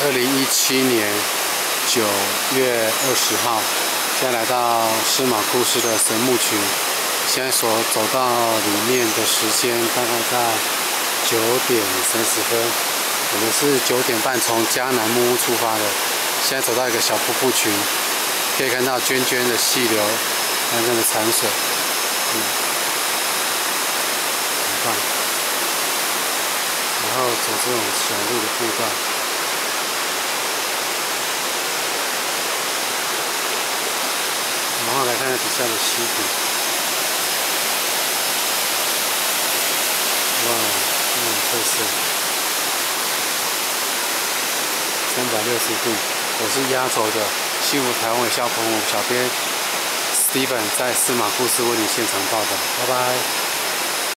2017年9月20号，现在来到司马库斯的神木群。现在所走到里面的时间大概在9点30分。我们是9点半从迦南木屋出发的，现在走到一个小瀑布群，可以看到涓涓的细流，看看的残水，很棒。然后走这种小路的步道。 然后来看看底下的溪谷，哇，很有特色。360度，我是压轴的幸福台湾微笑澎湖小编 Steven 在司马库斯为你现场报道，拜拜。